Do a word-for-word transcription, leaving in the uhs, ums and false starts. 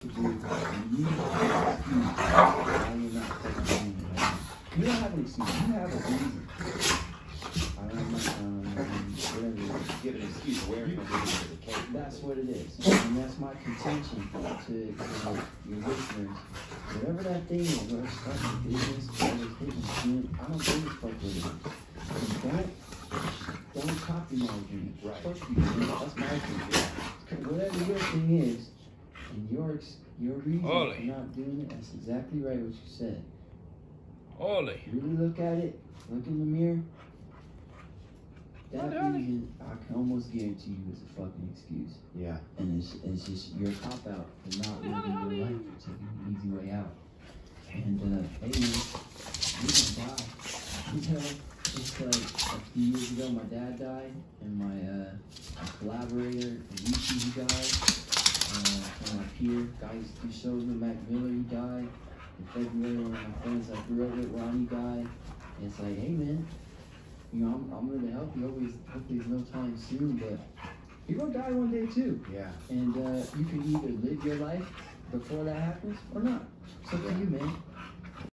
You don't have an excuse. You have a reason. I don't know, um, whatever it is. Get an excuse where you don't as a cake. That's what it is. And that's my contention to, to your listeners. Whatever that thing is, whether it's starting a business, whether it's hitting a gym, I don't give a fuck what it is. And don't, don't copy my dream. Right. Fuck you, man. That's my thing. Whatever your thing is, and your, your reason Holy. for not doing it, that's exactly right what you said. Holy. Really look at it, look in the mirror. That reason, I can almost guarantee you is a fucking excuse. Yeah. And it's, it's just your cop out for not living your life, for taking the easy way out. And, uh, hey man, you can die. You know, it's like a few years ago, my dad died, and my, uh, my collaborator, Rishi, he died. Uh, and my peer, guy who used to do shows with Mac Miller, he died. In February, one of my friends I grew up with, Ronnie, died. And it's like, hey man, you know, I'm, I'm going to help you. Always, hopefully it's no time soon, but you're going to die one day too. Yeah. And uh, you can either live your life before that happens or not. So for you, man.